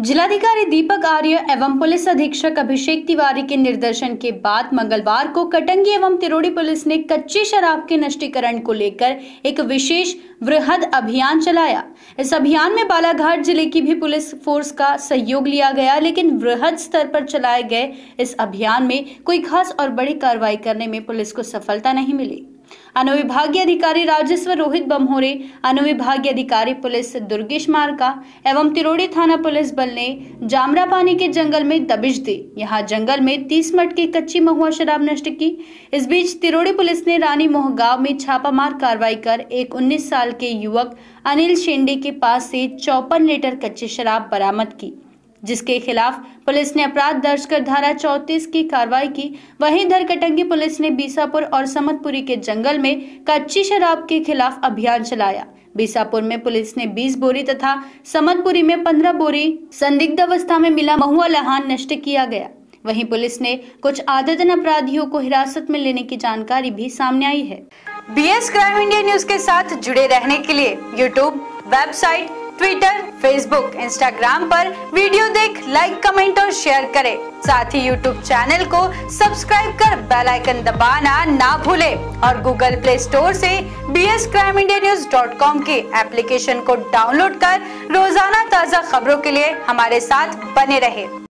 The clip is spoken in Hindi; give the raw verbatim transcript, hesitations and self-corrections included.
जिलाधिकारी दीपक आर्य एवं पुलिस अधीक्षक अभिषेक तिवारी के निर्देशन के बाद मंगलवार को कटंगी एवं तिरोड़ी पुलिस ने कच्ची शराब के नष्टीकरण को लेकर एक विशेष वृहद अभियान चलाया। इस अभियान में बालाघाट जिले की भी पुलिस फोर्स का सहयोग लिया गया, लेकिन वृहद स्तर पर चलाए गए इस अभियान में कोई खास और बड़ी कार्रवाई करने में पुलिस को सफलता नहीं मिली। अनुविभागीय अधिकारी राजस्व रोहित बमहोरे, अनुविभागीय अधिकारी पुलिस दुर्गेश मार्का एवं तिरोड़ी थाना पुलिस बल ने जामरापानी के जंगल में दबिश दी। यहां जंगल में तीस मट की कच्ची महुआ शराब नष्ट की। इस बीच तिरोड़ी पुलिस ने रानी मोह गांव में छापामार कार्रवाई कर एक उन्नीस साल के युवक अनिल शेंडे के पास से चौपन लीटर कच्ची शराब बरामद की, जिसके खिलाफ पुलिस ने अपराध दर्ज कर धारा चौंतीस की कार्रवाई की। वहीं इधर कटंगी पुलिस ने बीसापुर और समतपुरी के जंगल में कच्ची शराब के खिलाफ अभियान चलाया। बीसापुर में पुलिस ने बीस बोरी तथा समतपुरी में पंद्रह बोरी संदिग्ध अवस्था में मिला महुआ लहान नष्ट किया गया। वहीं पुलिस ने कुछ आदतन अपराधियों को हिरासत में लेने की जानकारी भी सामने आई है। बीएस क्राइम इंडिया न्यूज के साथ जुड़े रहने के लिए YouTube, website, Twitter, Facebook, Instagram पर वीडियो देख लाइक, कमेंट और शेयर करें। साथ ही यूट्यूब चैनल को सब्सक्राइब कर बेल आइकन दबाना ना भूलें और गूगल प्ले स्टोर से B S crime India news dot com के एप्लीकेशन को डाउनलोड कर रोजाना ताज़ा खबरों के लिए हमारे साथ बने रहें।